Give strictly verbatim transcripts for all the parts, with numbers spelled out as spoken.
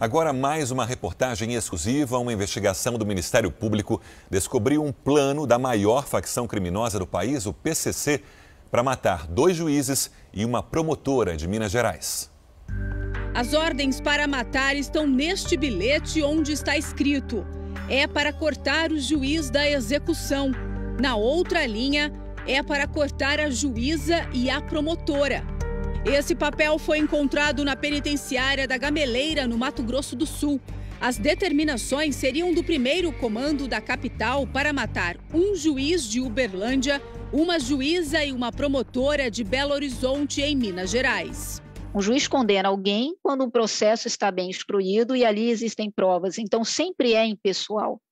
Agora, mais uma reportagem exclusiva. Uma investigação do Ministério Público descobriu um plano da maior facção criminosa do país, o P C C, para matar dois juízes e uma promotora de Minas Gerais. As ordens para matar estão neste bilhete onde está escrito: é para cortar o juiz da execução. Na outra linha, é para cortar a juíza e a promotora. Esse papel foi encontrado na penitenciária da Gameleira, no Mato Grosso do Sul. As determinações seriam do primeiro comando da capital para matar um juiz de Uberlândia, uma juíza e uma promotora de Belo Horizonte, em Minas Gerais. Um juiz condena alguém quando o processo está bem instruído e ali existem provas, então sempre é impessoal.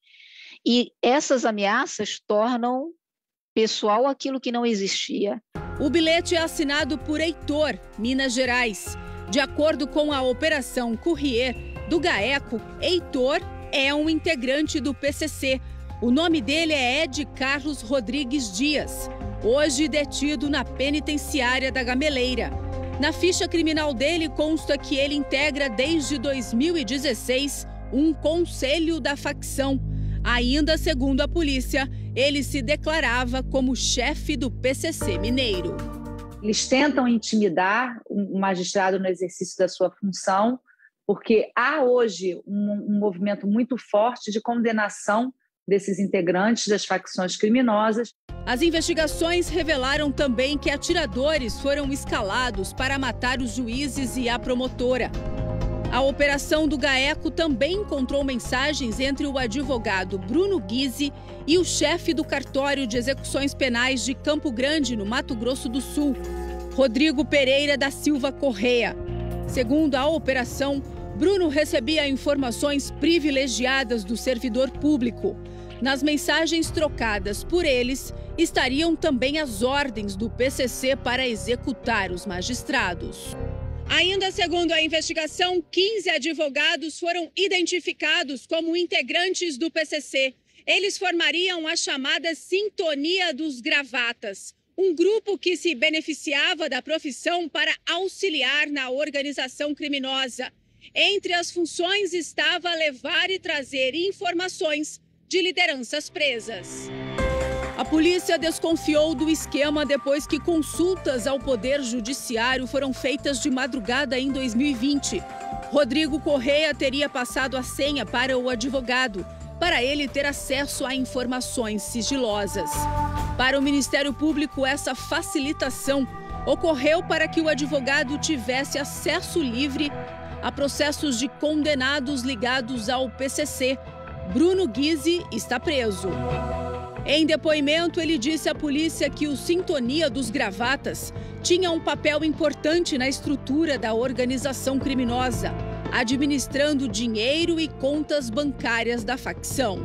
E essas ameaças tornam pessoal aquilo que não existia. O bilhete é assinado por Heitor, Minas Gerais. De acordo com a Operação Courrier do GAECO, Heitor é um integrante do P C C. O nome dele é Ed Carlos Rodrigues Dias, hoje detido na penitenciária da Gameleira. Na ficha criminal dele consta que ele integra desde dois mil e dezesseis um conselho da facção. Ainda segundo a polícia, ele se declarava como chefe do P C C mineiro. Eles tentam intimidar o magistrado no exercício da sua função, porque há hoje um, um movimento muito forte de condenação desses integrantes das facções criminosas. As investigações revelaram também que atiradores foram escalados para matar os juízes e a promotora. A operação do GAECO também encontrou mensagens entre o advogado Bruno Guise e o chefe do cartório de execuções penais de Campo Grande, no Mato Grosso do Sul, Rodrigo Pereira da Silva Correia. Segundo a operação, Bruno recebia informações privilegiadas do servidor público. Nas mensagens trocadas por eles, estariam também as ordens do P C C para executar os magistrados. Ainda segundo a investigação, quinze advogados foram identificados como integrantes do P C C. Eles formariam a chamada Sintonia dos Gravatas, um grupo que se beneficiava da profissão para auxiliar na organização criminosa. Entre as funções estava levar e trazer informações de lideranças presas. A polícia desconfiou do esquema depois que consultas ao Poder Judiciário foram feitas de madrugada em dois mil e vinte. Rodrigo Correia teria passado a senha para o advogado, para ele ter acesso a informações sigilosas. Para o Ministério Público, essa facilitação ocorreu para que o advogado tivesse acesso livre a processos de condenados ligados ao P C C. Bruno Guise está preso. Em depoimento, ele disse à polícia que o Sintonia dos Gravatas tinha um papel importante na estrutura da organização criminosa, administrando dinheiro e contas bancárias da facção.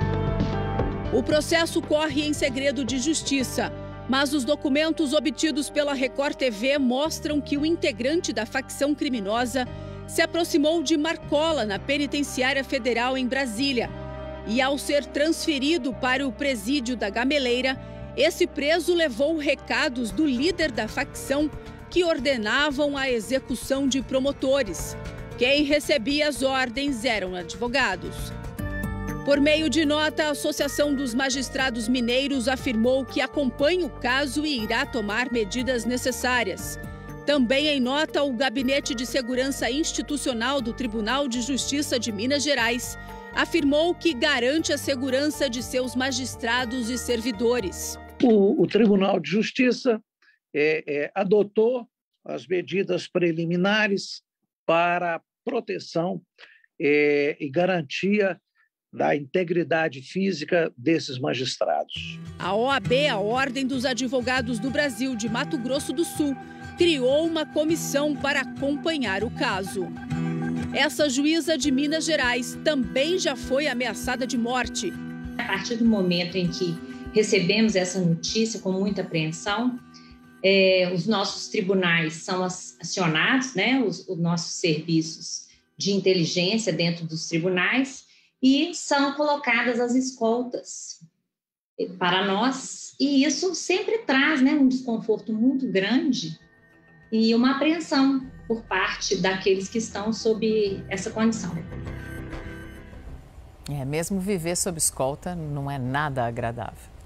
O processo corre em segredo de justiça, mas os documentos obtidos pela Record T V mostram que o integrante da facção criminosa se aproximou de Marcola na Penitenciária Federal em Brasília. E ao ser transferido para o presídio da Gameleira, esse preso levou recados do líder da facção que ordenavam a execução de promotores. Quem recebia as ordens eram advogados. Por meio de nota, a Associação dos Magistrados Mineiros afirmou que acompanha o caso e irá tomar medidas necessárias. Também em nota, o Gabinete de Segurança Institucional do Tribunal de Justiça de Minas Gerais afirmou que garante a segurança de seus magistrados e servidores. O, o Tribunal de Justiça é, é, adotou as medidas preliminares para proteção é, e garantia da integridade física desses magistrados. A O A B, a Ordem dos Advogados do Brasil de Mato Grosso do Sul, criou uma comissão para acompanhar o caso. Essa juíza de Minas Gerais também já foi ameaçada de morte. A partir do momento em que recebemos essa notícia com muita apreensão, é, os nossos tribunais são acionados, né, os, os nossos serviços de inteligência dentro dos tribunais, e são colocadas as escoltas para nós. E isso sempre traz, né, um desconforto muito grande e uma apreensão. por parte daqueles que estão sob essa condição. É, mesmo viver sob escolta não é nada agradável.